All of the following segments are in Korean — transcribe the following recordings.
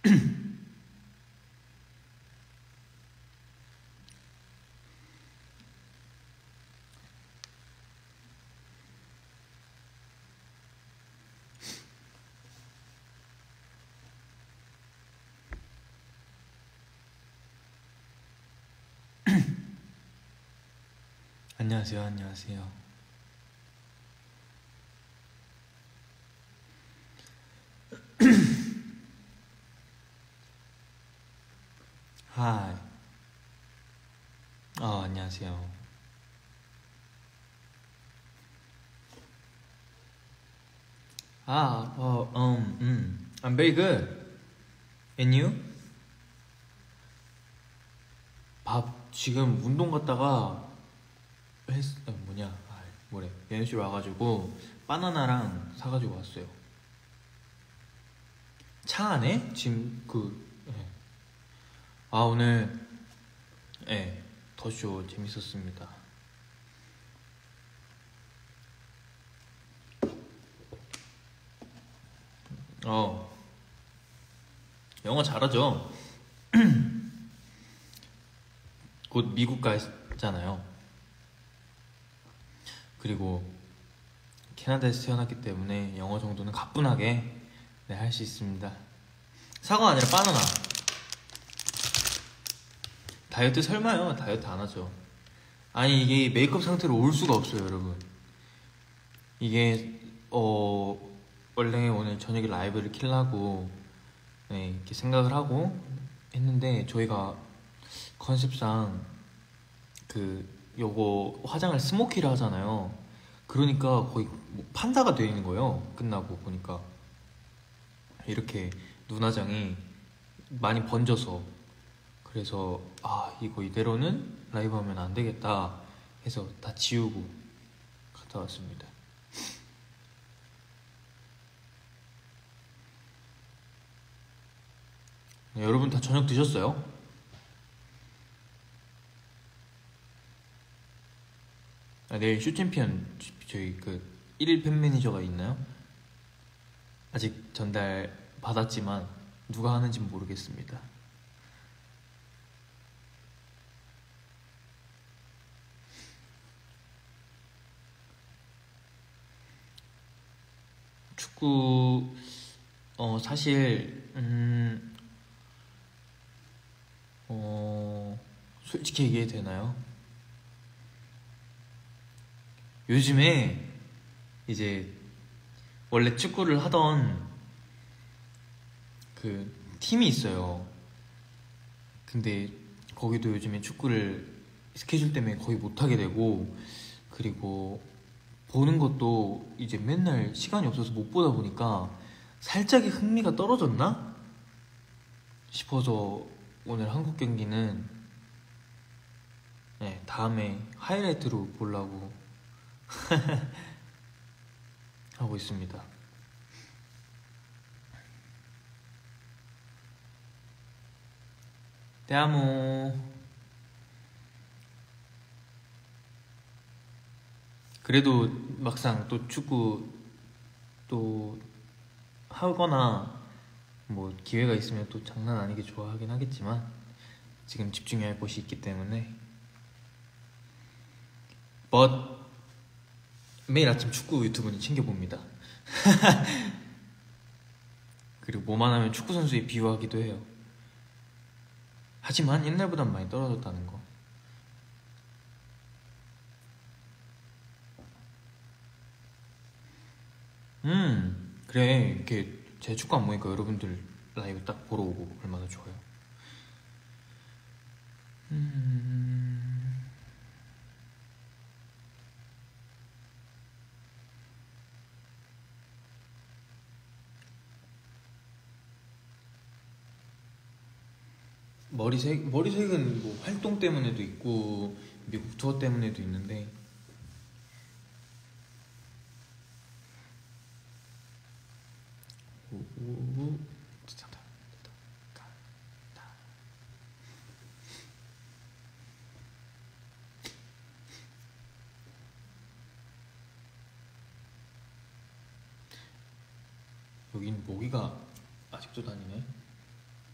안녕하세요, 안녕하세요. 하이. 안녕하세요. I'm very good. And you? 밥 지금 운동 갔다가 연습실 와가지고 바나나랑 사가지고 왔어요. 차 안에? 지금 예. 오늘 더쇼 재밌었습니다. 영어 잘하죠? 곧 미국 가잖아요. 그리고 캐나다에서 태어났기 때문에 영어 정도는 가뿐하게 할 수 있습니다. 사과 아니라 바나나. 다이어트 설마요? 다이어트 안 하죠. 아니 이게 메이크업 상태로 올 수가 없어요, 여러분. 이게 원래 오늘 저녁에 라이브를 킬라고 이렇게 생각을 하고 했는데 저희가 컨셉상 요거 화장을 스모키를 하잖아요. 그러니까 거의 뭐 판다가 되어 있는 거예요. 끝나고 보니까 이렇게 눈화장이 많이 번져서, 그래서 이거 이대로는 라이브 하면 안 되겠다 해서 다 지우고 갔다 왔습니다. 여러분 다 저녁 드셨어요? 내일 쇼챔피언 저희 1일 팬 매니저가 있나요? 아직 전달 받았지만 누가 하는지 모르겠습니다. 축구 사실 솔직히 얘기해도 되나요? 요즘에 이제 원래 축구를 하던 팀이 있어요. 근데 거기도 요즘에 축구를 스케줄 때문에 거의 못하게 되고, 그리고 보는 것도 이제 맨날 시간이 없어서 못 보다 보니까 살짝의 흥미가 떨어졌나 싶어서 오늘 한국 경기는 다음에 하이라이트로 보려고 하고 있습니다. 때아모. 그래도 막상 또 축구 또 하거나 뭐 기회가 있으면 또 장난 아니게 좋아하긴 하겠지만 지금 집중해야 할 것이 있기 때문에 매일 아침 축구 유튜브는 챙겨봅니다. 그리고 뭐만 하면 축구 선수에 비유하기도 해요. 하지만 옛날보단 많이 떨어졌다는 거. 그래, 이렇게 제 축구 안 보니까 여러분들 라이브 딱 보러 오고 얼마나 좋아요. 머리색은 뭐 활동 때문에도 있고 미국 투어 때문에도 있는데 여긴 모기가 아직도 다니네.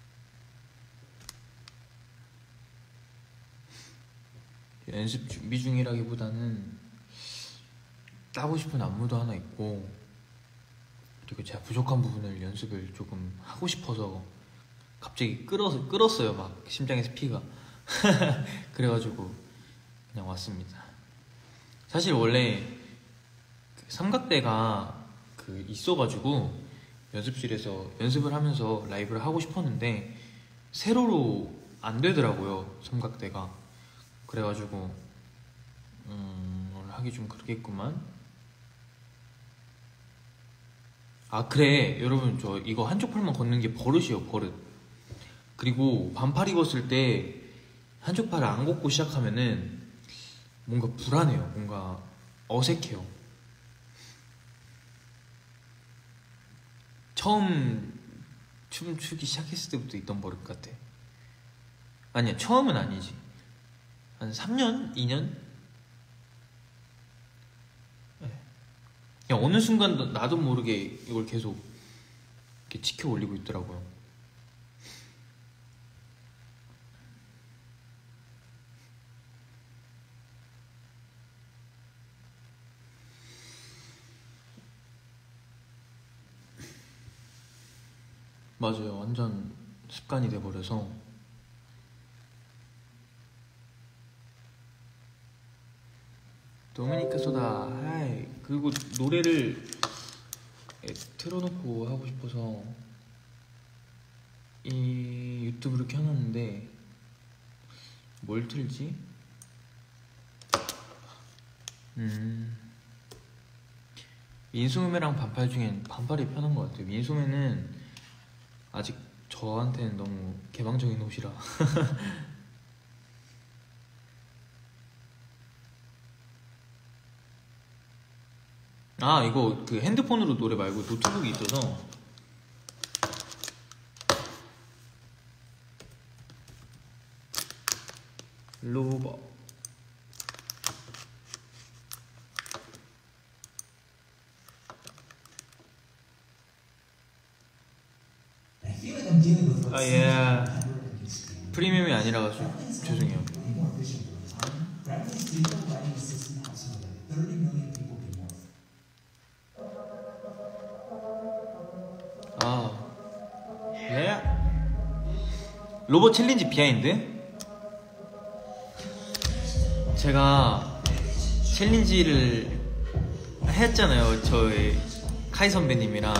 연습 준비 중이라기보다는 따고 싶은 안무도 하나 있고, 그리고 제가 부족한 부분을 연습을 조금 하고 싶어서 갑자기 끌었어요. 막 심장에서 피가. 그래가지고 그냥 왔습니다. 사실 원래 그 삼각대가 그 있어가지고 연습실에서 연습을 하면서 라이브를 하고 싶었는데 세로로 안 되더라고요, 삼각대가. 그래가지고 오늘 하기 좀 그렇겠구만. 아 그래 여러분, 저 이거 한쪽 팔만 걷는 게 버릇이에요, 버릇. 그리고 반팔 입었을 때 한쪽 팔을 안 걷고 시작하면은 뭔가 불안해요. 뭔가 어색해요. 처음 춤추기 시작했을 때부터 있던 버릇 같아. 아니야, 처음은 아니지. 한 3년? 2년? 그냥 어느 순간 나도 모르게 이걸 계속 이렇게 지켜 올리고 있더라고요. 맞아요. 완전 습관이 돼버려서. 도미니카 소다 하이. 그리고 노래를 틀어놓고 하고 싶어서 이 유튜브를 켜놨는데 뭘 틀지? 민소매랑 반팔 중엔 반팔이 편한 것 같아요. 민소매는 아직 저한테는 너무 개방적인 옷이라. 아 이거 그 핸드폰으로 노래 말고 노트북이 있어서 로버. 아 예. 프리미엄이 아니라가지고 죄송해요. 아 예. 로봇 챌린지 비하인드. 제가 챌린지를 했잖아요, 저희 카이 선배님이랑.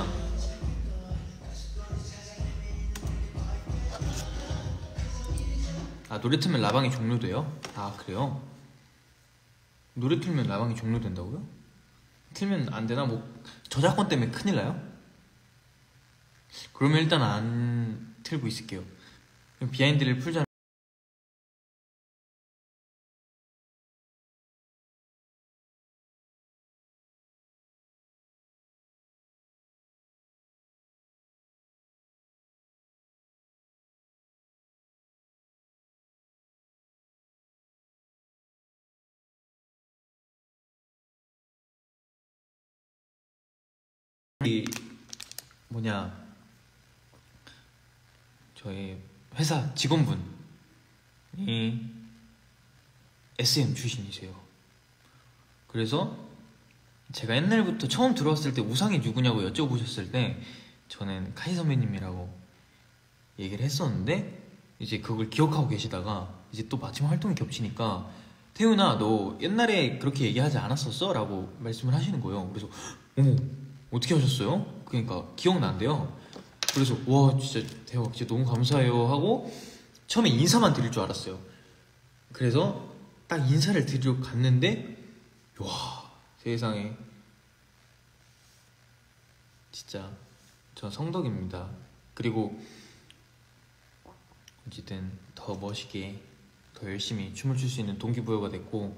아 노래 틀면 라방이 종료돼요? 아 그래요? 노래 틀면 라방이 종료된다고요? 틀면 안 되나? 뭐 저작권 때문에 큰일 나요? 그러면 일단 안 틀고 있을게요. 그럼 비하인드를 풀자. 이 뭐냐, 저희 회사 직원분이 SM 출신이세요. 그래서 제가 옛날부터 처음 들어왔을 때 우상이 누구냐고 여쭤보셨을 때 저는 카이 선배님이라고 얘기를 했었는데, 이제 그걸 기억하고 계시다가 이제 또 마침 활동이 겹치니까 태훈아 너 옛날에 그렇게 얘기하지 않았었어? 라고 말씀을 하시는 거예요. 그래서 어머 어떻게 하셨어요? 그러니까 기억난대요. 그래서 와 진짜 대박, 진짜 너무 감사해요 하고 처음에 인사만 드릴 줄 알았어요. 그래서 딱 인사를 드리러 갔는데 와 세상에 진짜 전 성덕입니다. 그리고 어쨌든 더 멋있게 더 열심히 춤을 출 수 있는 동기부여가 됐고,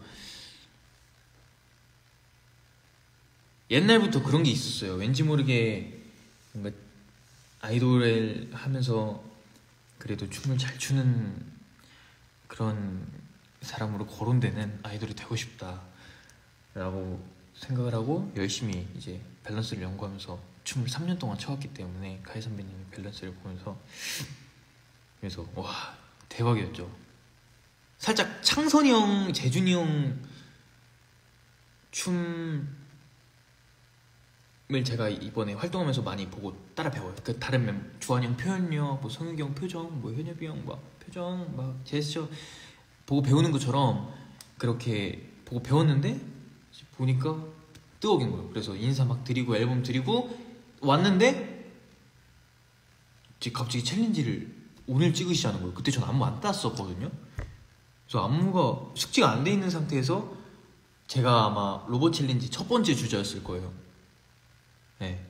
옛날부터 그런 게 있었어요. 왠지 모르게 뭔가 아이돌을 하면서 그래도 춤을 잘 추는 그런 사람으로 거론되는 아이돌이 되고 싶다 라고 생각을 하고 열심히 이제 밸런스를 연구하면서 춤을 3년 동안 춰왔기 때문에 카이 선배님의 밸런스를 보면서, 그래서 와 대박이었죠. 살짝 창선이 형, 재준이 형 춤을 제가 이번에 활동하면서 많이 보고 따라 배워요. 그 다른 주한이 형 표현력, 뭐 성윤기 형 표정, 뭐 현엽이 형 막 표정, 막 제스처 보고 배우는 것처럼 그렇게 보고 배웠는데 보니까 뜨거운 거예요. 그래서 인사 막 드리고 앨범 드리고 왔는데 갑자기 챌린지를 오늘 찍으시자는 거예요. 그때 전 안무 안 땄었거든요. 그래서 안무가 숙지가 안 돼 있는 상태에서 제가 아마 로봇 챌린지 첫 번째 주자였을 거예요. 네.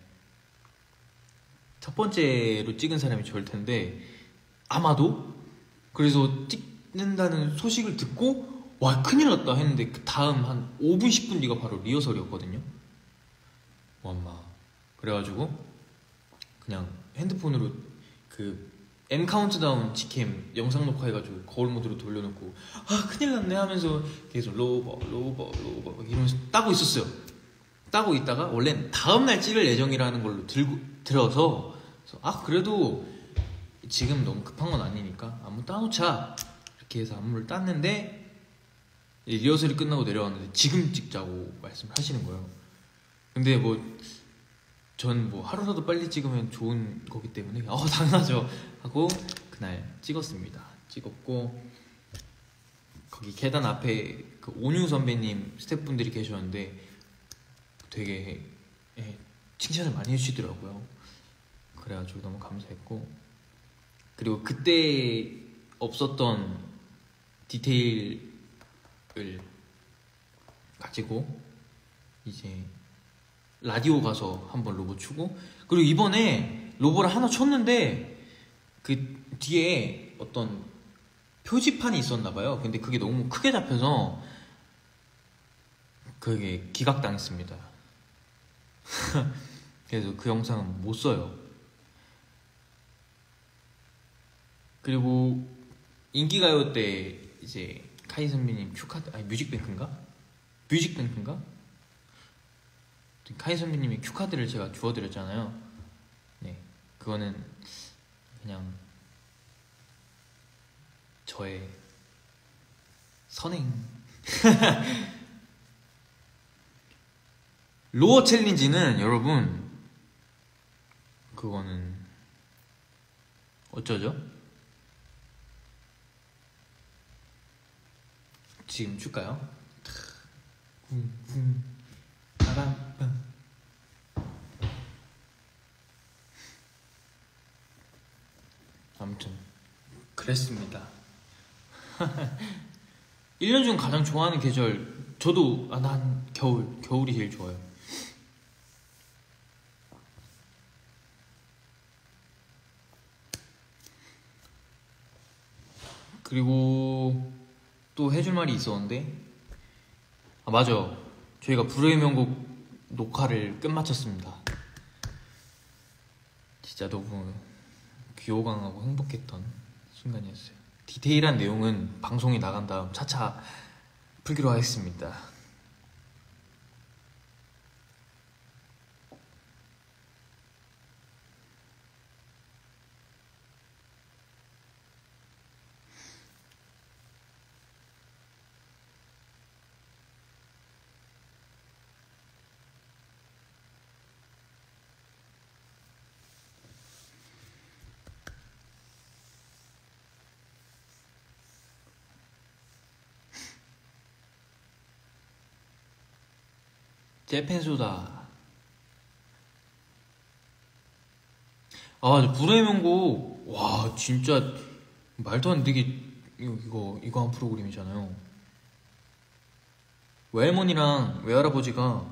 첫 번째로 찍은 사람이 저일 텐데 아마도. 그래서 찍는다는 소식을 듣고 와 큰일 났다 했는데 그 다음 한 5분 10분 뒤가 바로 리허설이었거든요. 엄마. 그래가지고 그냥 핸드폰으로 그 M 카운트다운 직캠 영상 녹화해가지고 거울 모드로 돌려놓고 아 큰일 났네 하면서 계속 로버 이러면서 따고 있었어요. 따고 있다가 원래 다음날 찍을 예정이라는 걸로 들어서 아 그래도 지금 너무 급한 건 아니니까 안무 따놓자 이렇게 해서 안무를 땄는데 리허설이 끝나고 내려왔는데 지금 찍자고 말씀을 하시는 거예요. 근데 전 하루라도 빨리 찍으면 좋은 거기 때문에 당연하죠 하고 그날 찍었습니다. 찍었고 거기 계단 앞에 그 온유 선배님 스태프분들이 계셨는데 되게 칭찬을 많이 해주시더라고요. 그래가지고 너무 감사했고 그리고 그때 없었던 디테일을 가지고 이제 라디오 가서 한번 로봇 추고 그리고 이번에 로봇을 하나 쳤는데 그 뒤에 어떤 표지판이 있었나봐요. 근데 그게 너무 크게 잡혀서 그게 기각당했습니다. 그래서 그 영상은 못 써요. 그리고 인기가요 때 이제 카이 선배님 뮤직뱅크인가? 카이 선배님이 큐카드를 제가 주워드렸잖아요. 네, 그거는 그냥 저의 선행. 로어 챌린지는 여러분 그거는 어쩌죠? 지금 줄까요? 아무튼 그랬습니다. 1년 중 가장 좋아하는 계절 저도 난 겨울이 제일 좋아요. 그리고 또 해줄 말이 있었는데 맞아, 저희가 불후의 명곡 녹화를 끝마쳤습니다. 진짜 너무 귀호강하고 행복했던 순간이었어요. 디테일한 내용은 방송이 나간 다음 차차 풀기로 하겠습니다. 재팬소다. 불후의 명곡 와 진짜 말도 안 되게 이거 한 프로그램이잖아요. 외할머니랑 외할아버지가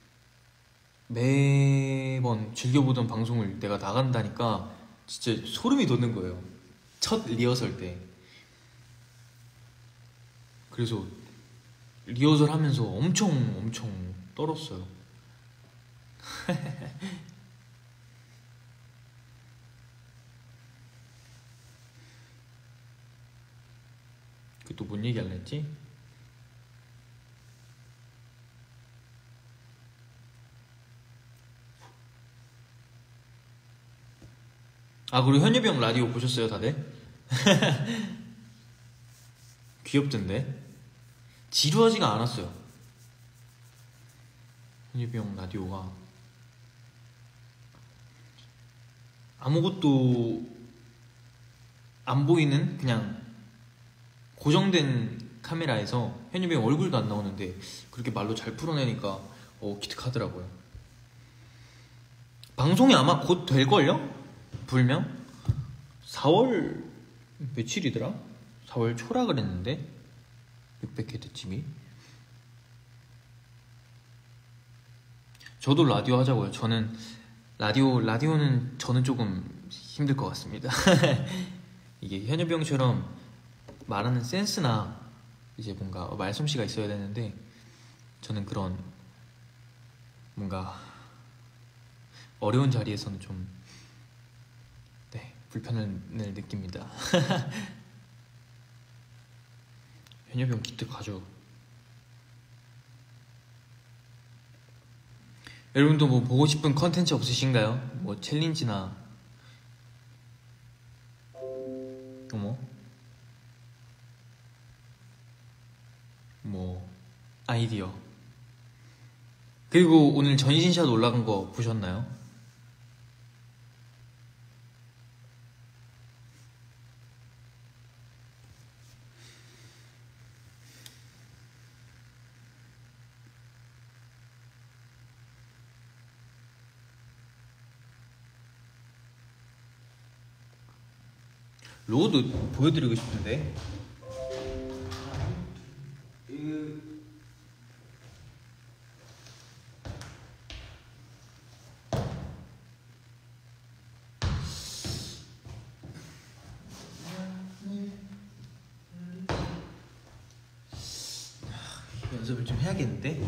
매번 즐겨보던 방송을 내가 나간다니까 진짜 소름이 돋는 거예요. 첫 리허설 때. 그래서 리허설 하면서 엄청 떨었어요. 그 또 뭔 얘기 할라 했지? 그리고 현엽이 형 라디오 보셨어요 다들? 귀엽던데? 지루하지가 않았어요. 현엽이 형 라디오가 아무것도 안 보이는 그냥 고정된 카메라에서 현엽이 형 얼굴도 안 나오는데 그렇게 말로 잘 풀어내니까 기특하더라고요. 방송이 아마 곧 될걸요? 불명? 4월 며칠이더라? 4월 초라 그랬는데 600회대쯤이. 저도 라디오 하자고요. 저는 라디오는 저는 조금 힘들 것 같습니다. 이게 현엽이 형처럼 말하는 센스나 이제 뭔가 말솜씨가 있어야 되는데 저는 그런 뭔가 어려운 자리에서는 좀 불편을 느낍니다. 현엽이 형 기특하죠. 여러분도 뭐 보고 싶은 컨텐츠 없으신가요? 뭐 챌린지나 뭐 아이디어. 그리고 오늘 전신샷 올라간 거 보셨나요? 로드 보여드리고 싶은데 연습을 좀 해야겠는데?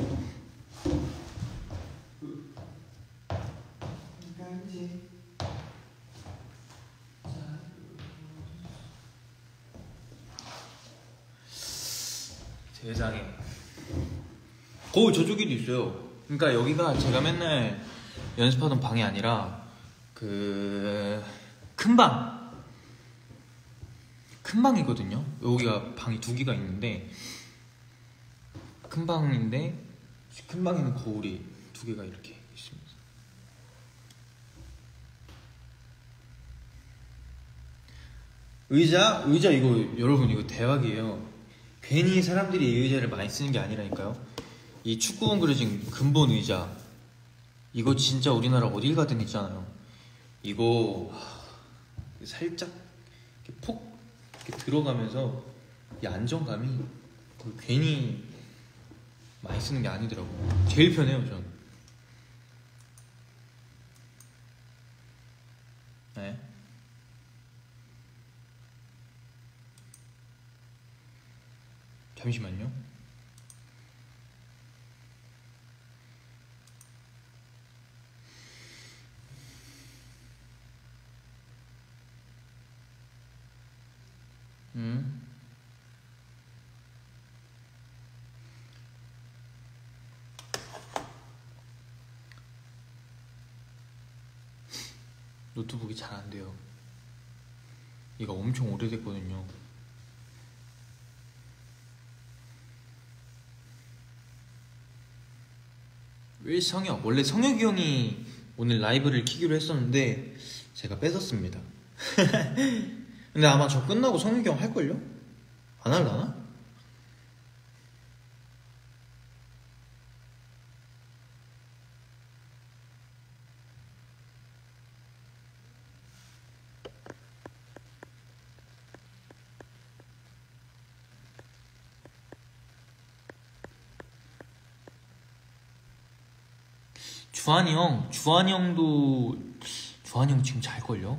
세상에. 저쪽에도 있어요. 그러니까 여기가 제가 맨날 연습하던 방이 아니라 그 큰 방이거든요. 여기가 방이 2개가 있는데 큰 방인데 큰 방에는 거울이 2개가 이렇게 있습니다. 의자 이거 여러분 이거 대박이에요. 괜히 사람들이 이 의자를 많이 쓰는 게 아니라니까요. 이 축구공 그려진 근본 의자 이거 진짜 우리나라 어딜 가든 있잖아요. 이거 살짝 이렇게 폭 이렇게 들어가면서 이 안정감이 괜히 많이 쓰는 게 아니더라고요. 제일 편해요 전. 네. 잠시만요. 노트북이 잘 안 돼요. 이거 엄청 오래됐거든요. 왜 원래 성혁이 형이 오늘 라이브를 키기로 했었는데 제가 뺏었습니다. 근데 아마 저 끝나고 성혁이 형 할걸요? 안 할라나? 주한이 형 지금 잘걸요?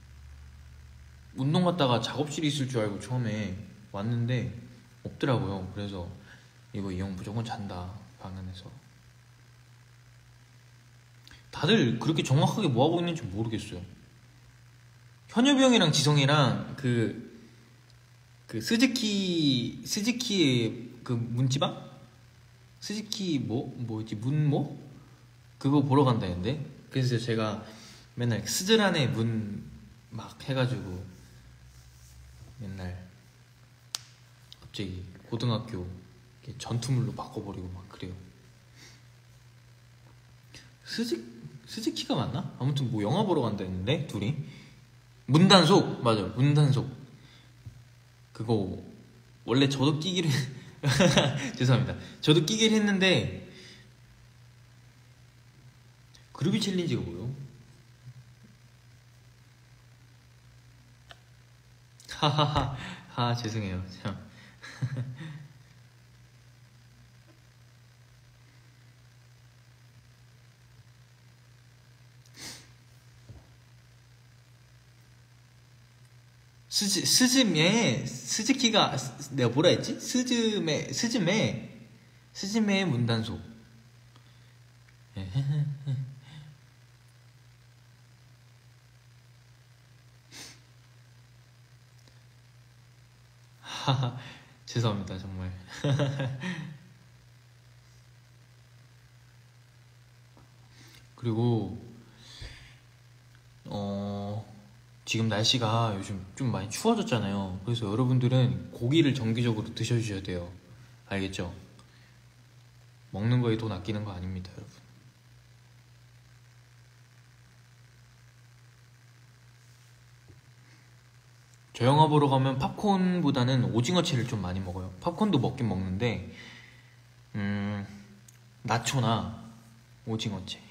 운동 갔다가 작업실에 있을 줄 알고 처음에 왔는데 없더라고요. 그래서 이거 이 형 무조건 잔다 방 안에서. 다들 그렇게 정확하게 뭐하고 있는지 모르겠어요. 현엽이 형이랑 지성이랑 그 스즈키의 그 문지방? 스즈키 뭐지 문모? 그거 보러 간다는데. 그래서 제가 맨날 스즈란의 문 막 해가지고 맨날 갑자기 고등학교 전투물로 바꿔버리고 막 그래요. 스즈키가 맞나? 아무튼 뭐 영화 보러 간다 했는데 둘이 문단속 맞아 문단속 그거 원래 저도 끼기를 죄송합니다. 저도 끼기를 했는데 그루비 챌린지가 뭐요? 하하하 아 죄송해요 참. 스즈키가 내가 뭐라 했지? 스즈메 문단속. 하하 죄송합니다 정말. 그리고 지금 날씨가 요즘 좀 많이 추워졌잖아요. 그래서 여러분들은 고기를 정기적으로 드셔주셔야 돼요. 알겠죠? 먹는 거에 돈 아끼는 거 아닙니다, 여러분. 저 영화 보러 가면 팝콘보다는 오징어채를 좀 많이 먹어요. 팝콘도 먹긴 먹는데 나초나 오징어채.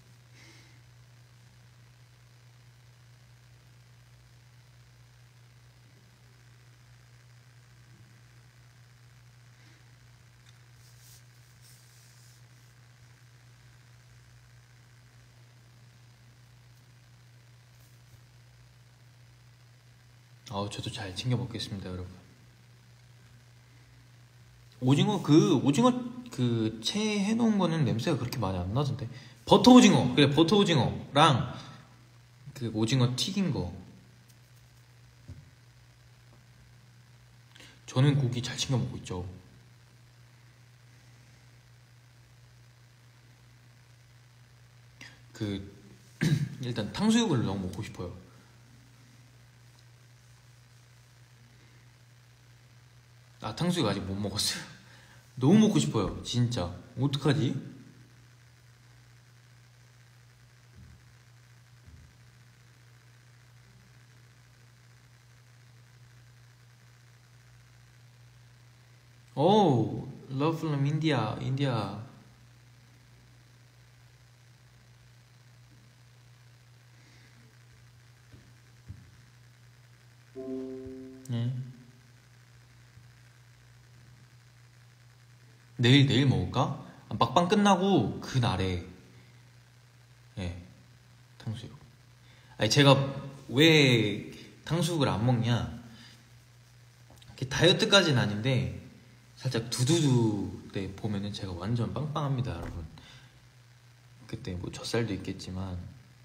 저도 잘 챙겨 먹겠습니다, 여러분. 오징어 그 채 해놓은 거는 냄새가 그렇게 많이 안 나던데. 버터 오징어 그래 버터 오징어랑 그 오징어 튀긴 거. 저는 고기 잘 챙겨 먹고 있죠. 일단 탕수육을 너무 먹고 싶어요. 탕수육 아직 못 먹었어요. 너무 먹고 싶어요 진짜. 어떡하지? 오 love from India. 네. 내일 먹을까? 막방 끝나고 그날에 탕수육. 아니 제가 왜 탕수육을 안 먹냐, 다이어트까지는 아닌데 살짝 두두두 때 보면은 제가 완전 빵빵합니다, 여러분. 그때 뭐 젖살도 있겠지만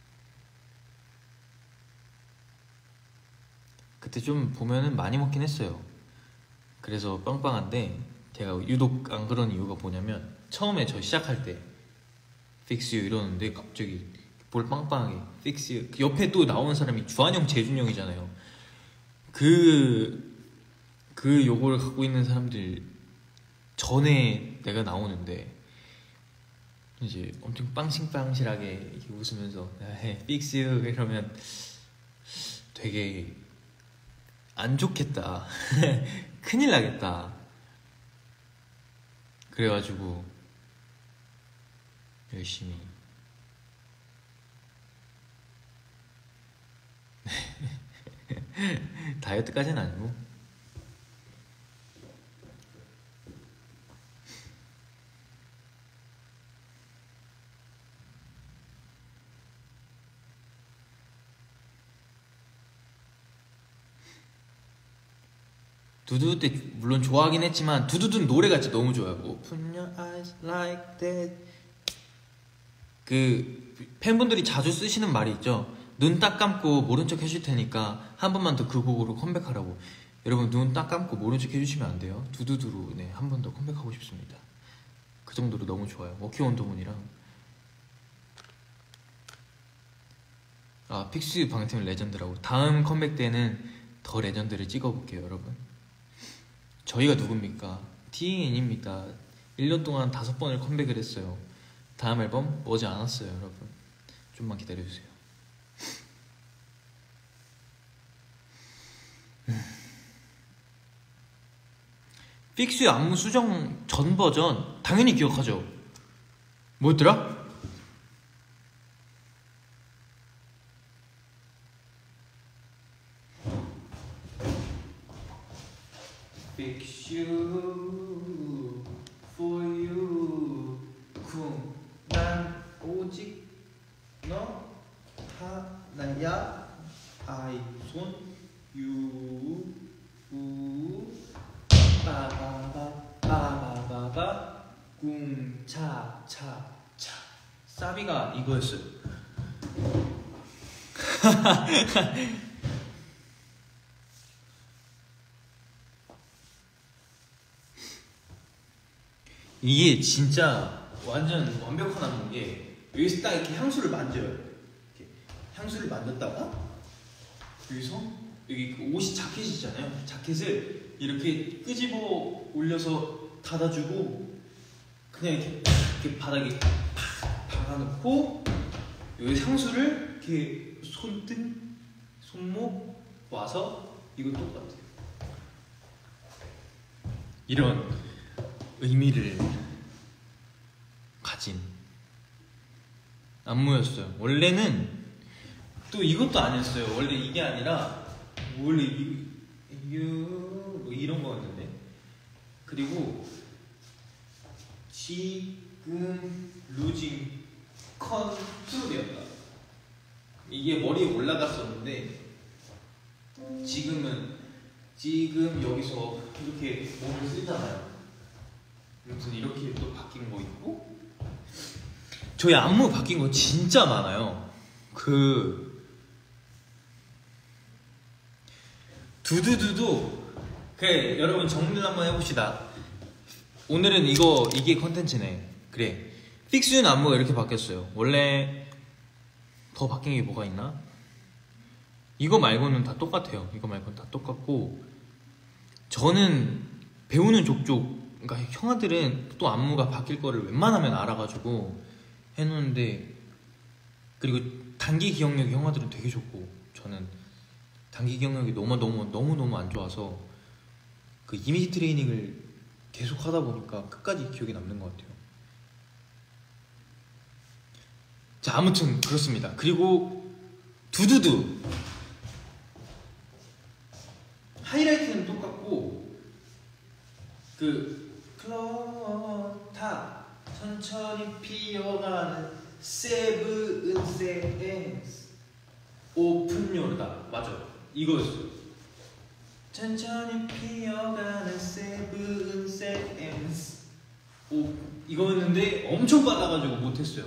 그때 좀 보면은 많이 먹긴 했어요. 그래서 빵빵한데 제가 유독 안 그런 이유가 뭐냐면 처음에 저 시작할 때 Fix You 이러는데 갑자기 볼 빵빵하게 Fix You, 그 옆에 또 나오는 사람이 주한형 재준형이잖아요. 그 요거를 갖고 있는 사람들 전에 내가 나오는데 이제 엄청 빵실빵실하게 이렇게 웃으면서 Fix You 이러면 되게 안 좋겠다. 큰일 나겠다. 그래가지고 열심히 다이어트까지는 아니고 두두두 때 물론 좋아하긴 했지만 두두두는 노래가 진짜 너무 좋아요. Open your eyes like that. 그 팬분들이 자주 쓰시는 말이 있죠. 눈 딱 감고 모른 척 해줄 테니까 한 번만 더 그 곡으로 컴백하라고. 여러분 눈 딱 감고 모른 척 해주시면 안 돼요. 두두두로 한 번 더 컴백하고 싶습니다. 그 정도로 너무 좋아요. 워키원더문이랑 픽스 방팀 레전드라고. 다음 컴백 때는 더 레전드를 찍어볼게요, 여러분. 저희가 누굽니까? TN입니다. 1년 동안 5번을 컴백을 했어요. 다음 앨범 오지 않았어요, 여러분. 좀만 기다려주세요. 픽스의 안무 수정 전 버전 당연히 기억하죠. 뭐였더라? Fix you for you 난 오직 너 하나야 I 손 you 빠바바바바바 궁차차차 사비가 이거였어요. 이게 진짜 완전 완벽한 안무인 게 여기서 딱 이렇게 향수를 만져요. 이렇게 향수를 만졌다가 여기서 여기 그 옷이 자켓이잖아요. 자켓을 이렇게 끄집어 올려서 닫아주고 그냥 이렇게 바닥에 팍 박아놓고 여기 향수를 이렇게 손등, 손목 와서 이거 똑같아요. 이런 의미를 가진 안무였어요. 원래는 또 이것도 아니었어요. 원래 이게 아니라 원래 뭐 이런 거였는데 그리고 지금 루징 컨트롤이었다. 이게 머리에 올라갔었는데 지금 여기서 이렇게 몸을 쓰잖아요. 무슨 이렇게 또 바뀐 거 있고 저희 안무 바뀐 거 진짜 많아요. 두두두도 그래 여러분 정리를 한번 해봅시다. 오늘은 이게 컨텐츠네. 그래 픽스윤 안무가 이렇게 바뀌었어요. 원래 더 바뀐 게 뭐가 있나? 이거 말고는 다 똑같아요. 이거 말고는 다 똑같고 저는 배우는 족족 그러니까 형아들은 또 안무가 바뀔 거를 웬만하면 알아가지고 해놓는데 그리고 단기 기억력이 형아들은 되게 좋고 저는 단기 기억력이 너무 안 좋아서 그 이미지 트레이닝을 계속 하다 보니까 끝까지 기억이 남는 것 같아요. 자 아무튼 그렇습니다. 그리고 두두두 하이라이트는 똑같고 클로타 천천히 피어가는 세븐 세엔스 오픈 요르다 맞아 이거였어요. 천천히 피어가는 세븐 세엔스 이거였는데 엄청 빨라가지고 못했어요.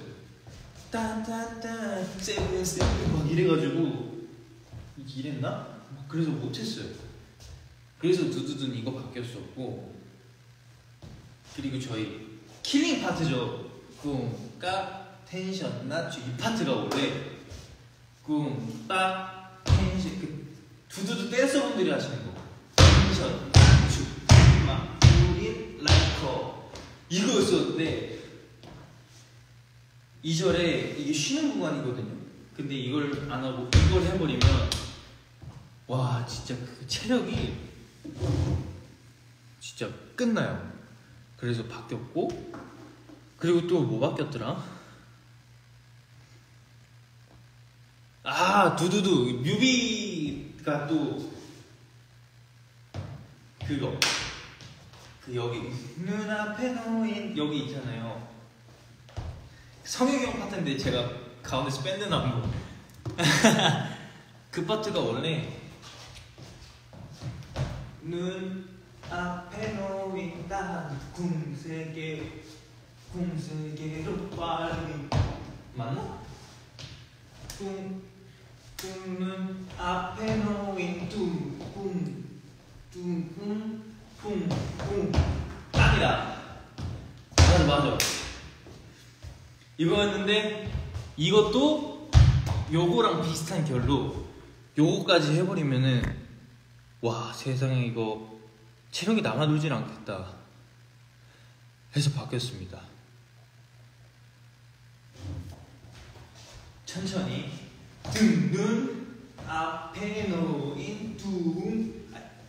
딴딴딴 세븐 세븐 막 이래가지고 이랬나? 그래서 못했어요. 그래서 두두두는 이거 바뀌었었고 그리고 저희 킬링 파트죠. 꿍까 텐션 낮추 이 파트가 원래 꿍까 텐션 두두두 댄서분들이 하시는 거 텐션 낮추 막 우린 라이커 이거였었는데 2절에 이게 쉬는 구간이거든요. 근데 이걸 안 하고 이걸 해버리면 와 진짜 그 체력이 진짜 끝나요. 그래서 바뀌었고 그리고 또 뭐 바뀌었더라? 두두두 뮤비가 또 그거 여기 눈앞에 놓인 여기 있잖아요. 성혁이 형 파트인데 제가 가운데서 밴드 나온 거 그 파트가 원래 눈 앞에 놓인 딱 궁세계로 빨리 맞나? 눈 앞에 놓인 퉁 딱이다. 맞아 이거였는데 이것도 요거랑 비슷한 결로 요거까지 해버리면은 와 세상에 이거 체력이 남아돌진 않겠다 해서 바뀌었습니다. 천천히 등, 눈 앞에 놓인 둥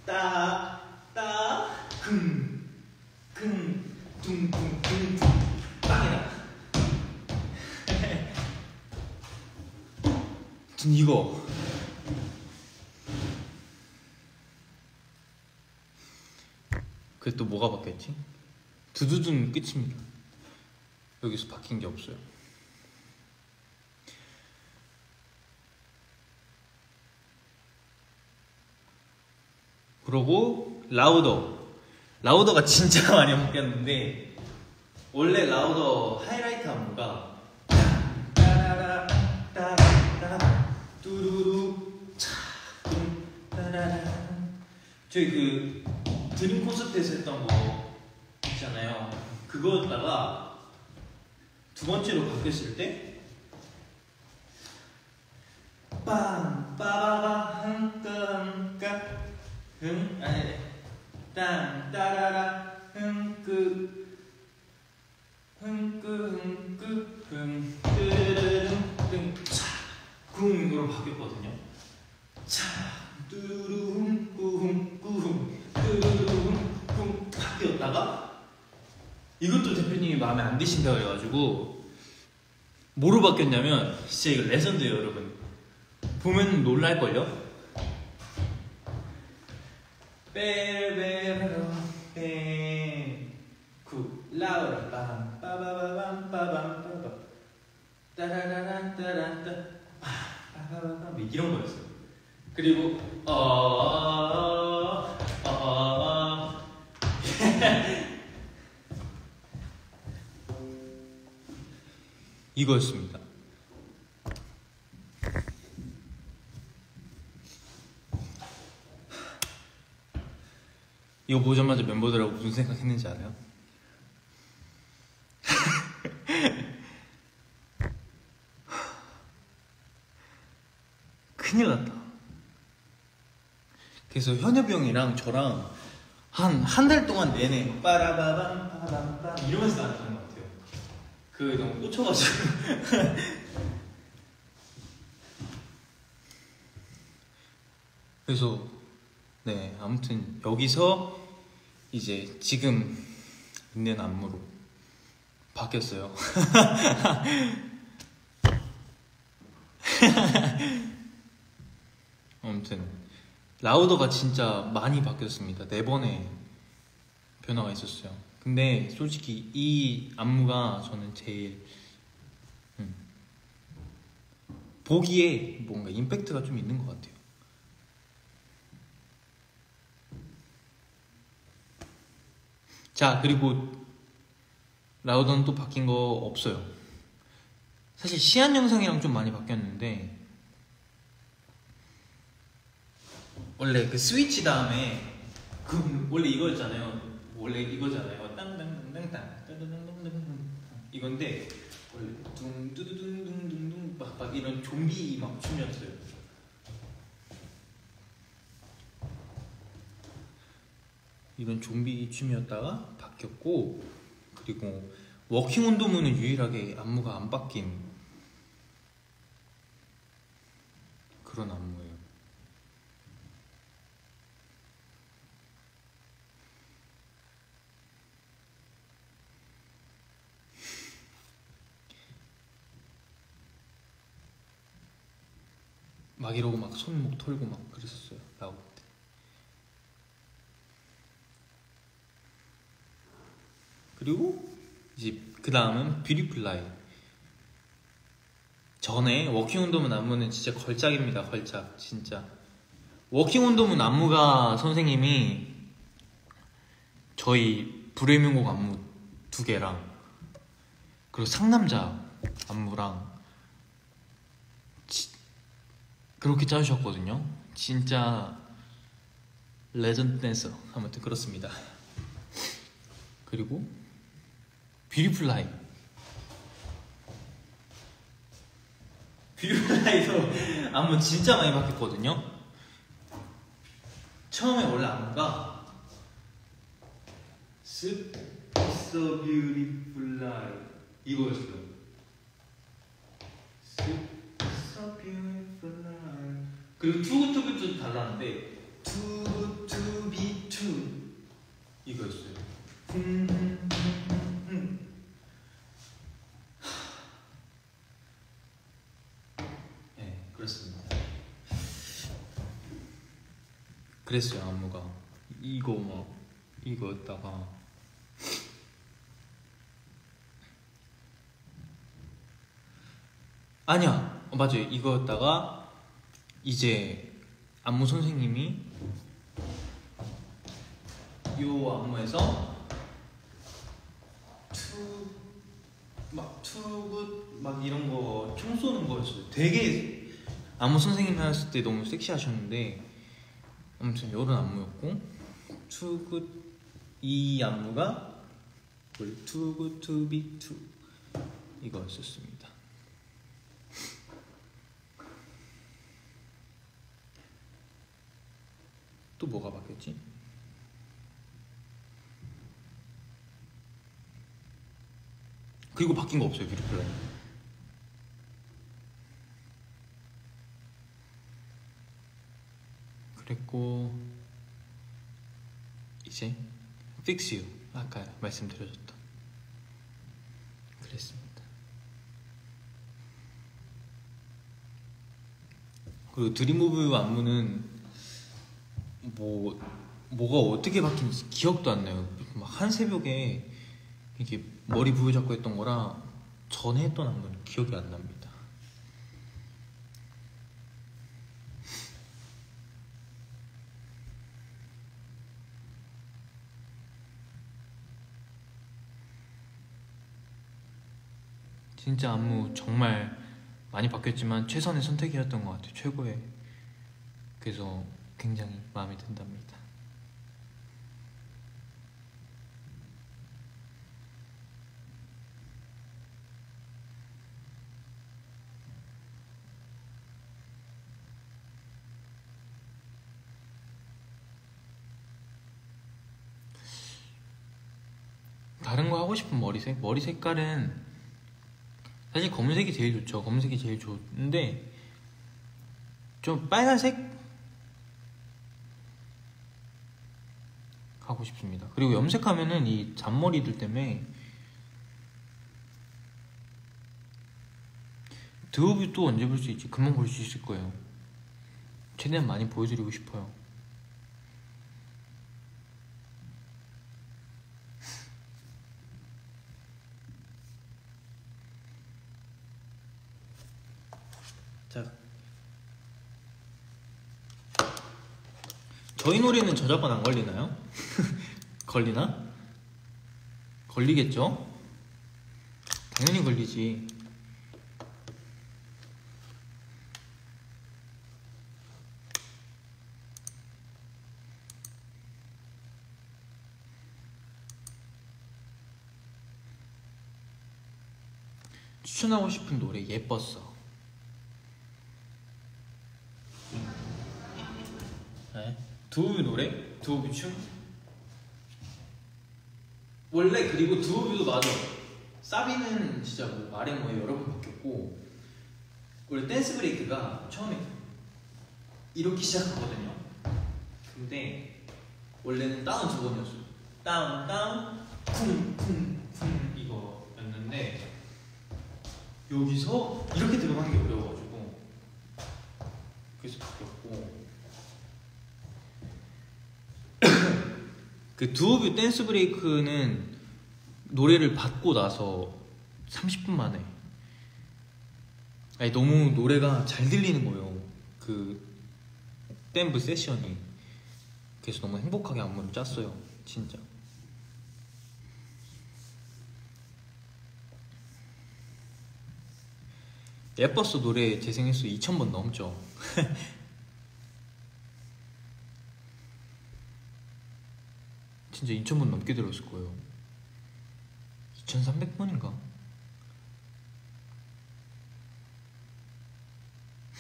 따따 킁 둥둥둥둥 빵이다. 전 이거 그게 또 뭐가 바뀌었지? 두두두는 끝입니다. 여기서 바뀐 게 없어요. 그러고 라우더가 진짜 많이 바뀌었는데, 원래 라우더 하이라이트 안무가 따라라 따라라 뚜루루 차둠 따라라, 저희 그 드림 콘서트에서 했던 거 있잖아요. 그거였다가 두 번째로 바뀌었을 때 빵 빠바바 흥끈까 아니 땅 따라라 흥끄 쿵으로 바뀌었거든요. 차 뚜루룽 꾸훔 뚜루룽 쿵 바뀌었다가 이것도 대표님이 마음에 안 드신다고 해가지고 뭐로 바뀌었냐면, 진짜 이거 레전드예요 여러분. 보면 놀랄걸요? 빼베베로 빼쿠 라우라 빰 빠바바밤 빠밤 빠바 따라라란 따란따 빠바바밤 이런 거였어요. 그리고 이거였습니다. 이거 보자마자 멤버들하고 무슨 생각했는지 알아요? 큰일 났다. 그래서 현엽이 형이랑 저랑 한 달 동안 내내 빠라바밤 빠밤빰 이러면서 나왔던 것 같아요. 그 너무 꽂혀가지고. 그래서 네, 아무튼 여기서 이제 지금 있는 안무로 바뀌었어요. 아무튼 라우더가 진짜 많이 바뀌었습니다. 4번의 변화가 있었어요. 근데 솔직히 이 안무가 저는 제일 보기에 뭔가 임팩트가 좀 있는 것 같아요. 자, 그리고 라우더는 또 바뀐 거 없어요. 사실 시안 영상이랑 좀 많이 바뀌었는데, 원래 그 스위치 다음에 그 원래 이거였잖아요. 원래 이거잖아요. 땅땅땅땅땅 따다당당당 이건데 원래 둥두두둥둥둥둥 막 이런 좀비 막 춤이었어요. 이런 좀비 춤이었다가 바뀌었고, 그리고 워킹 온 더문은 유일하게 안무가 안 바뀐 그런 안무예요. 막 이러고 막 손목 털고 막 그랬었어요, 나올 때. 그리고 이제 그 다음은 뷰티풀라이. 전에 워킹 온 더문 안무는 진짜 걸작입니다. 걸작 진짜. 워킹 온 더문 안무가 선생님이 저희 불의 명곡 안무 2개랑 그리고 상남자 안무랑 그렇게 짜주셨거든요. 진짜 레전드 댄서. 아무튼 그렇습니다. 그리고 뷰티풀라이. 뷰티풀라이도 안무 진짜 많이 바뀌었거든요. 처음에 원래 안무가 It's so beautiful life 이거였어요. It's so beautiful life. 그리고 Too Good To Be True 달랐는데 Too Good To Be True 이거였어요. 네, 그렇습니다. 그랬어요. 안무가 이거 막 이거였다가 아니야 맞아요. 이거였다가 이제 안무 선생님이 요 안무에서 투굿 막 이런 거 총 쏘는 거였어요. 되게 안무 선생님이 했을 때 너무 섹시하셨는데 아무튼 요런 안무였고 투굿 이 안무가 투굿 투비 투 이거였었습니다. 또 뭐가 바뀌었지? 그리고 바뀐 거 없어요. 뷰티플라이 그랬고 이제 Fix You 아까 말씀드려줬던 그랬습니다. 그리고 드림오브 안무는 뭐가 어떻게 바뀐지 기억도 안 나요. 막 한 새벽에 이렇게 머리 부여잡고 했던 거랑 전에 했던 안무는 기억이 안 납니다. 진짜 안무 정말 많이 바뀌었지만 최선의 선택이었던 것 같아요. 최고의. 그래서 굉장히 마음에 든답니다. 다른 거 하고 싶은 머리색? 머리 색깔은 사실 검은색이 제일 좋죠. 검은색이 제일 좋은데 좀 빨간색 하고 싶습니다. 그리고 염색하면은 이 잔머리들 때문에 드오브 또 언제 볼 수 있지? 금방 볼 수 있을 거예요. 최대한 많이 보여드리고 싶어요. 자, 저희 노래는 저작권 안 걸리나요? 걸리나? 걸리겠죠? 당연히 걸리지. 추천하고 싶은 노래 예뻤어. 네. 두오브 노래? 두오브 춤? 원래 그리고 두오브도 맞아. 사비는 진짜 뭐 말해 뭐해 여러 번 바뀌었고 원래 댄스 브레이크가 처음에 이렇게 시작하거든요. 근데 원래는 다운 두 번이었어요. 다운 다운 쿵쿵쿵 이거였는데 여기서 이렇게 들어가는 게 어려워가지고 그래서 바뀌었고 그 두오브 댄스 브레이크는 노래를 받고 나서 30분 만에 아니 너무 노래가 잘 들리는 거예요. 그 댄브 세션이. 그래서 너무 행복하게 안무를 짰어요. 진짜. 예뻤어 노래 재생횟수 2000번 넘죠. 진짜 2000번 넘게 들었을 거예요. 2300번인가?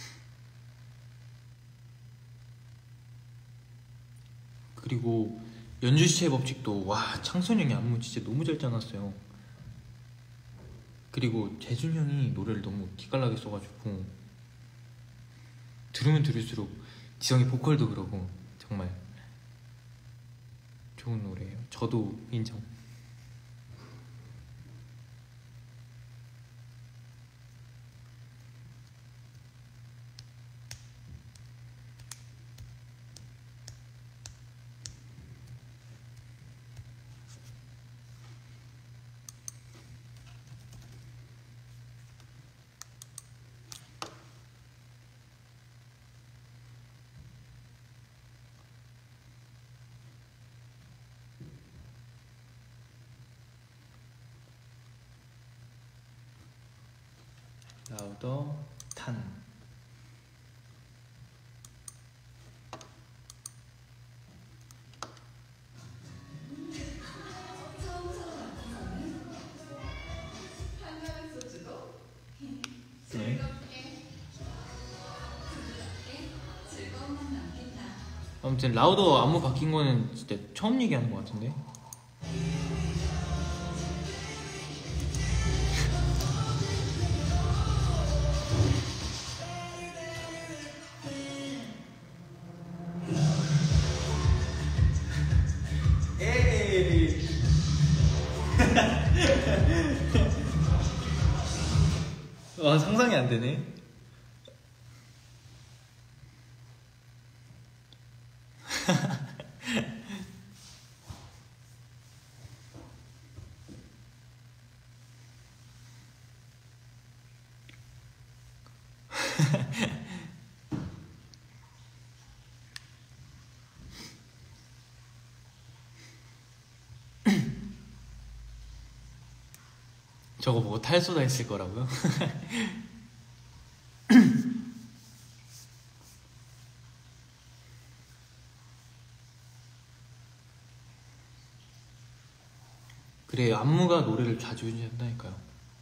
그리고 연주시의 법칙도 와 창선 형이 안무 진짜 너무 잘 짜놨어요. 그리고 재준 형이 노래를 너무 기깔나게 써가지고 들으면 들을수록 지성이 보컬도 그러고 정말 좋은 노래예요. 저도 인정. 라우더 탄. 네. 아무튼 라우더 안무 바뀐 거는 진짜 처음 얘기하는 것 같은데. 와 상상이 안 되네. 저거 보고 탈소다 했을 거라고요? 그래 안무가 노래를 자주 해준다니까요.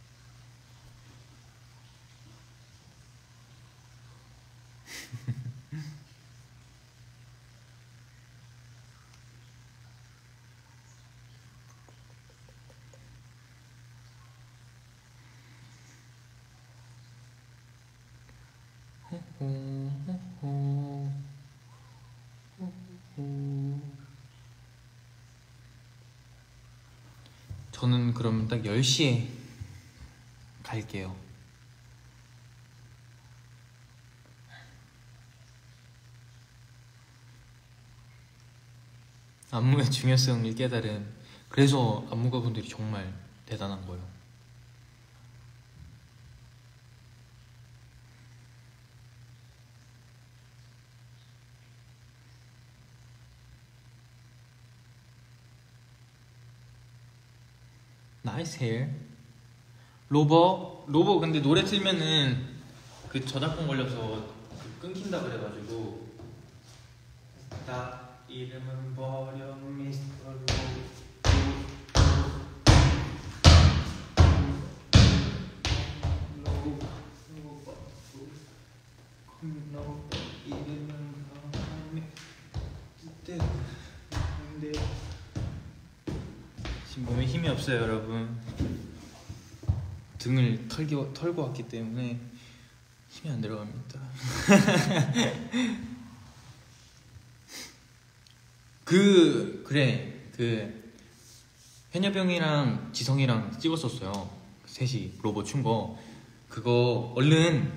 저는 그럼 딱 10시에 갈게요. 안무의 중요성을 깨달은, 그래서 안무가분들이 정말 대단한 거예요. 나이스 헤어. 로버 근데 노래 틀면은 그 저작권 걸려서 끊긴다 그래가지고 나 이름은 버려 미스터 로버 이름은 지금 몸에 힘이 없어요 여러분. 등을 털고 왔기 때문에 힘이 안 들어갑니다. 그 현엽 형이랑 지성이랑 찍었었어요. 셋이 로봇 춘 거. 그거 얼른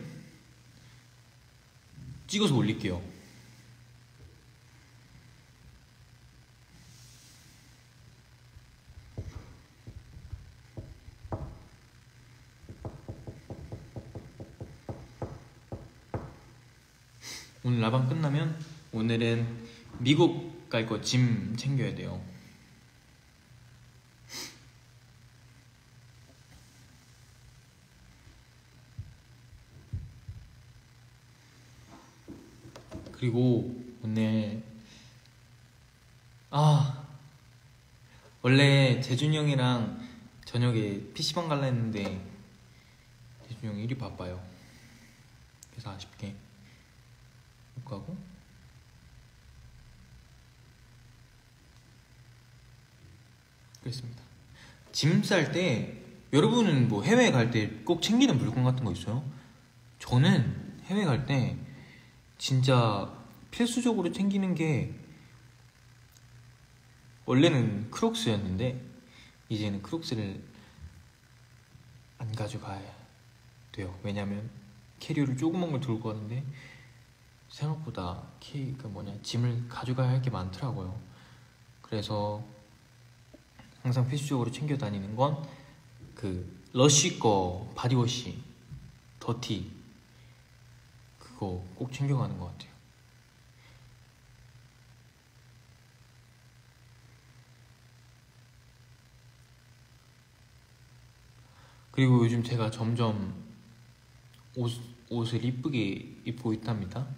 찍어서 올릴게요. 오늘 라방 끝나면 오늘은 미국 갈 거 짐 챙겨야 돼요. 그리고 오늘 원래 재준이 형이랑 저녁에 PC방 갈라 했는데 재준이 형이 일이 바빠요. 그래서 아쉽게 못 가고. 그랬습니다. 짐 쌀 때 여러분은 뭐 해외 갈 때 꼭 챙기는 물건 같은 거 있어요? 저는 해외 갈 때 진짜 필수적으로 챙기는 게 원래는 크록스였는데 이제는 크록스를 안 가져가야 돼요. 왜냐면 캐리어를 조그만 걸 들고 가는데 생각보다 짐을 가져가야 할 게 많더라고요. 그래서 항상 필수적으로 챙겨 다니는 건 그 러쉬 거 바디워시 더티 그거 꼭 챙겨가는 것 같아요. 그리고 요즘 제가 점점 옷을 이쁘게 입고 있답니다.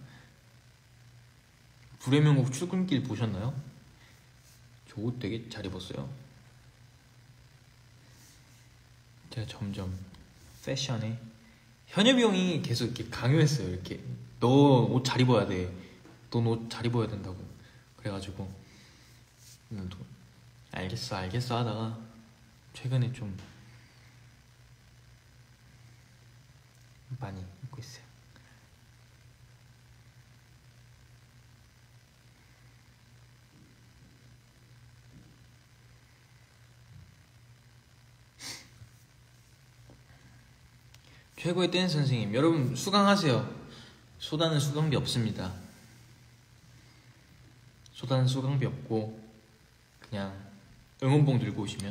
불의 명곡 출근길 보셨나요? 저 옷 되게 잘 입었어요. 제가 점점 패션에 현엽이 형이 계속 이렇게 강요했어요. 이렇게 너 옷 잘 입어야 돼. 넌 옷 잘 입어야 된다고. 그래가지고 또 알겠어 하다가 최근에 좀 많이 입고 있어요. 최고의 댄스 선생님, 여러분 수강하세요. 소다는 수강비 없습니다. 소다는 수강비 없고 그냥 응원봉 들고 오시면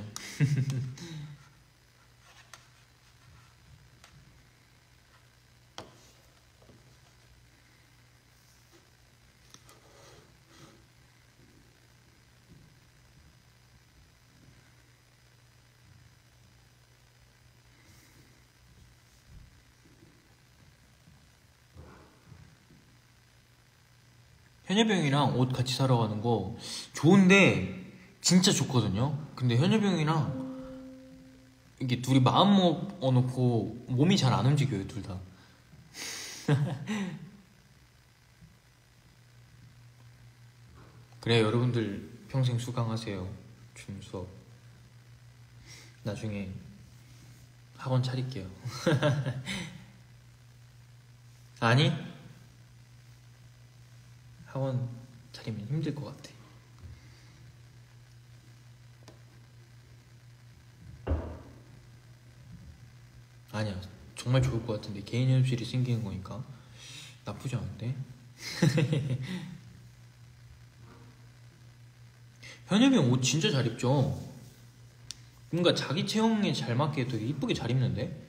현엽이 형이랑 옷 같이 사러 가는 거 좋은데 진짜 좋거든요. 근데 현엽이 형이랑 이게 둘이 마음 먹어놓고 몸이 잘 안 움직여요, 둘 다. 그래, 여러분들 평생 수강하세요. 춤 수업. 나중에 학원 차릴게요. 아니? 학원 차리면 힘들 것 같아. 아니야, 정말 좋을 것 같은데. 개인 연습실이 생기는 거니까 나쁘지 않은데. 현엽이 형 옷 진짜 잘 입죠? 뭔가 자기 체형에 잘 맞게 되게 이쁘게 잘 입는데?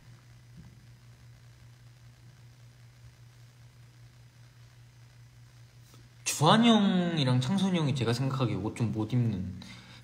주한 형이랑 창선이 형이 제가 생각하기에 옷 좀 못 입는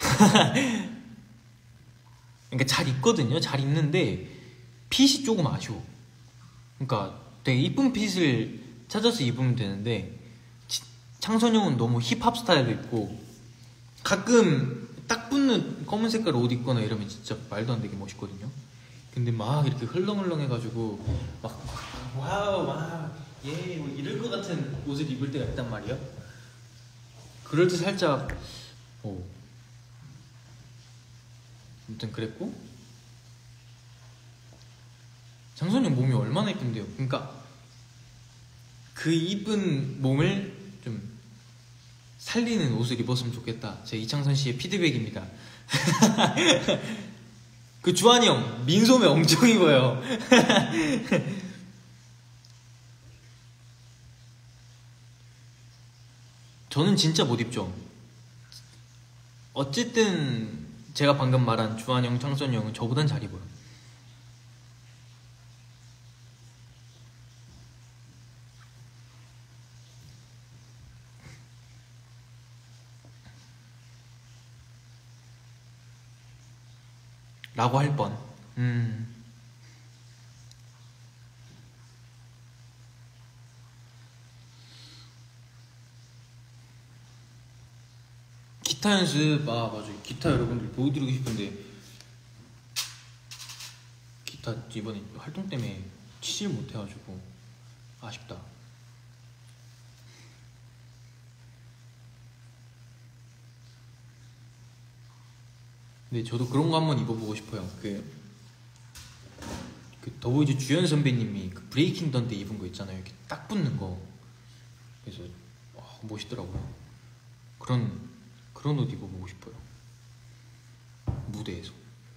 그러니까 잘 입거든요. 잘 입는데 핏이 조금 아쉬워. 그러니까 되게 이쁜 핏을 찾아서 입으면 되는데 창선이 형은 너무 힙합 스타일도 입고 가끔 딱 붙는 검은 색깔 옷 입거나 이러면 진짜 말도 안 되게 멋있거든요. 근데 막 이렇게 흘렁흘렁 해가지고 막 와우 막예 뭐 이럴 것 같은 옷을 입을 때가 있단 말이야. 그럴 때 살짝 아무튼 그랬고 장선이 형 몸이 얼마나 이쁜데요. 그러니까 그 이쁜 몸을 좀 살리는 옷을 입었으면 좋겠다. 제 이창선 씨의 피드백입니다. 그 주한이 형 민소매 엄청 입어요. 저는 진짜 못 입죠. 어쨌든 제가 방금 말한 주한이 형, 창선이 형은 저보단 잘 입어요. 라고 할 뻔. 기타 연습, 맞아. 기타 여러분들 보여드리고 싶은데 기타 이번에 활동 때문에 치질 못해가지고 아쉽다. 근데 저도 그런 거 한번 입어보고 싶어요. 그 더보이즈 주연 선배님이 그 브레이킹 던 때 입은 거 있잖아요. 이렇게 딱 붙는 거. 그래서 멋있더라고요. 그런 옷 입어보고 싶어요. 무대에서.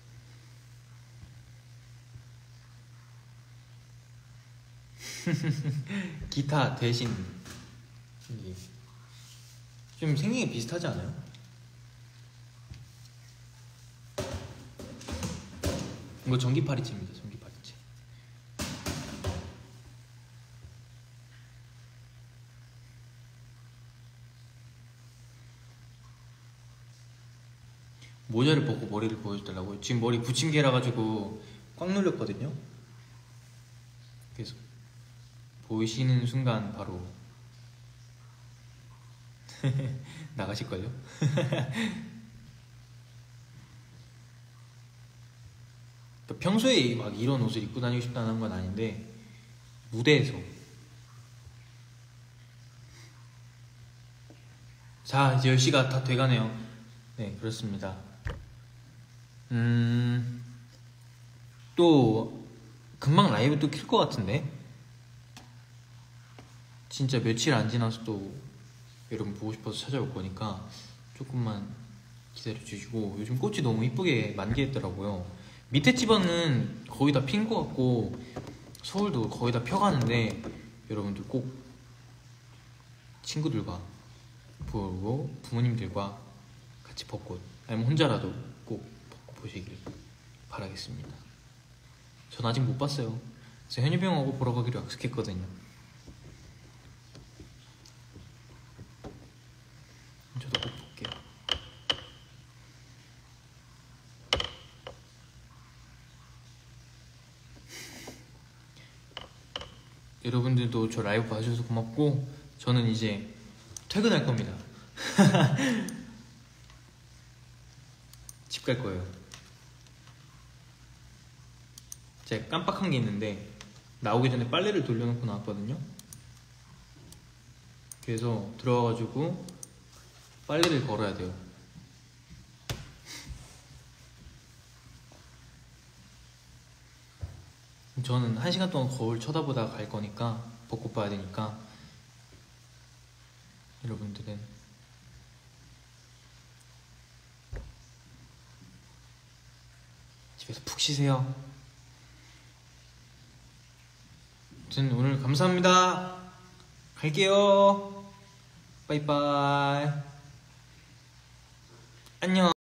기타 대신 이게 좀 생긴 게 비슷하지 않아요? 이거 전기파리채입니다. 전기파리채. 모자를 벗고 머리를 보여주더라고요. 지금 머리 붙임개라 가지고 꽉 눌렸거든요. 그래서 보이시는 순간 바로 나가실걸요? 평소에 막 이런 옷을 입고 다니고 싶다는 건 아닌데 무대에서. 자, 이제 10시가 다 돼가네요. 네, 그렇습니다. 또 금방 라이브 또 킬 것 같은데 진짜 며칠 안 지나서 또 여러분 보고 싶어서 찾아올 거니까 조금만 기다려 주시고, 요즘 꽃이 너무 이쁘게 만개했더라고요. 밑에 집안은 거의 다 핀 것 같고 서울도 거의 다 펴가는데 여러분들 꼭 친구들과 보고 부모님들과 같이 벚꽃, 아니면 혼자라도 꼭 벚꽃 보시길 바라겠습니다. 전 아직 못 봤어요. 그래서 현유이 형하고 보러 가기로 약속했거든요. 저도 꼭 볼게요. 여러분들도 저 라이브 봐주셔서 고맙고 저는 이제 퇴근할 겁니다. 집 갈 거예요. 제가 깜빡한 게 있는데 나오기 전에 빨래를 돌려놓고 나왔거든요. 그래서 들어와가지고 빨래를 걸어야 돼요. 저는 1시간 동안 거울 쳐다보다가 갈 거니까, 벚꽃 봐야 되니까 여러분들은 집에서 푹 쉬세요. 아무튼 오늘 감사합니다. 갈게요. 빠이빠이. 안녕.